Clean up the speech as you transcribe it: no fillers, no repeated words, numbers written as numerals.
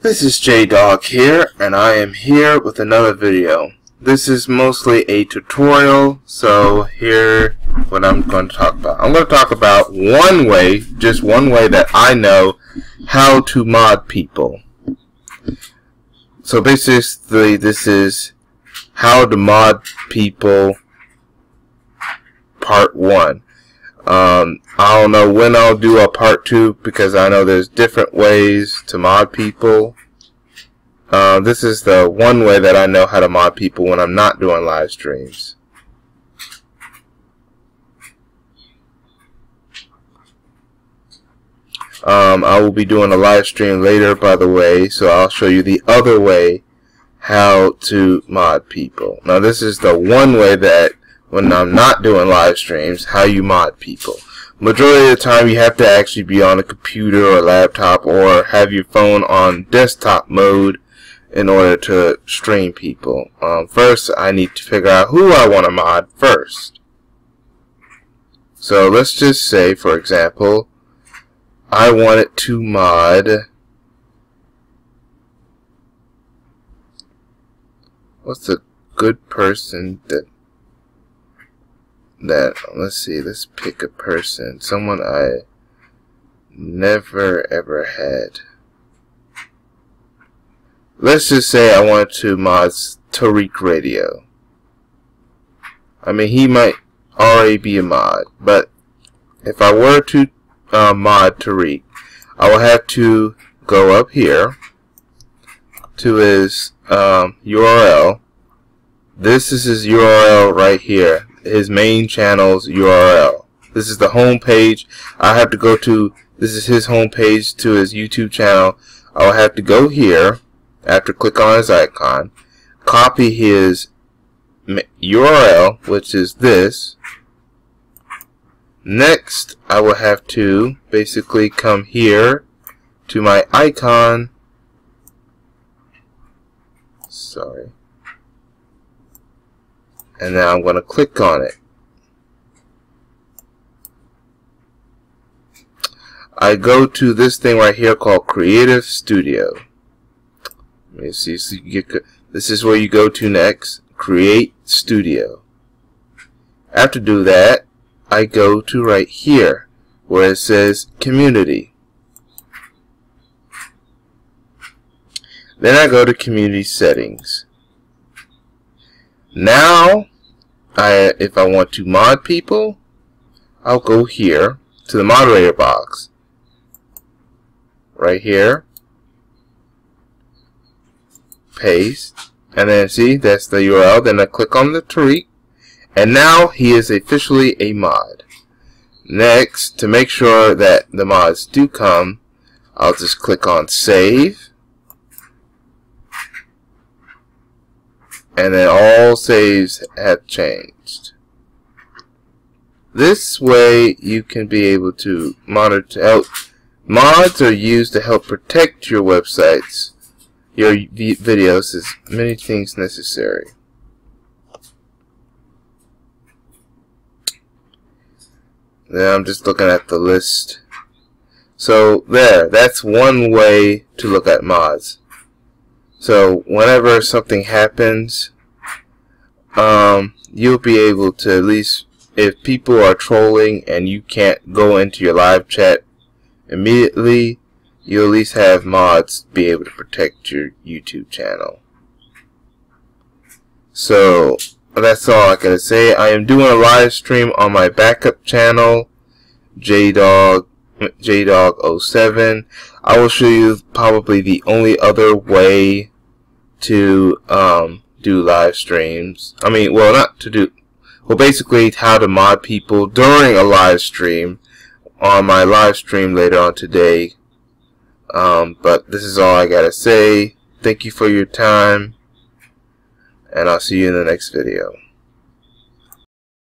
This is J-Dog here, and I am here with another video. This is mostly a tutorial, so here what I'm going to talk about. I'm going to talk about one way, just one way that I know how to mod people. So basically this is how to mod people part 1. I don't know when I'll do a part 2 because I know there's different ways to mod people. This is the one way that I know how to mod people when I'm not doing live streams. I will be doing a live stream later, by the way, so I'll show you the other way how to mod people. Now this is the one way that when I'm not doing live streams, how you mod people. Majority of the time you have to actually be on a computer or laptop or have your phone on desktop mode in order to stream people. First I need to figure out who I want to mod first. So let's just say, for example, I wanted to mod what's a good person that let's see, let's pick a person, someone I never ever had. Let's just say I wanted to mod Tariq Radio. I mean, he might already be a mod, but if I were to mod Tariq, I will have to go up here to his URL. This is his URL right here, his main channel's URL. This is the home page. I have to go to, this is his home page to his YouTube channel. I will have to go here after click on his icon, copy his URL, which is this. Next, I will have to basically come here to my icon. Sorry. And now I'm going to click on it. I go to this thing right here called Creative Studio. Let me see. So you get, this is where you go to next. Create Studio. After do that, I go to right here where it says Community. Then I go to Community Settings. Now, if I want to mod people, I'll go here to the moderator box. Right here. Paste. And then see, that's the URL. Then I click on the Tariq. And now he is officially a mod. Next, to make sure that the mods do come, I'll just click on Save. And then all saves have changed. This way you can be able to monitor, help. Mods are used to help protect your websites, your videos, as many things necessary. Now I'm just looking at the list. So there, that's one way to look at mods. So whenever something happens, you'll be able to, at least if people are trolling and you can't go into your live chat immediately, you'll at least have mods be able to protect your YouTube channel. So that's all I gotta say. I am doing a live stream on my backup channel, J-Dog07. I will show you probably the only other way to do live streams. I mean, well, not to do, well, basically how to mod people during a live stream on my live stream later on today. But this is all I gotta say. Thank you for your time, and I'll see you in the next video.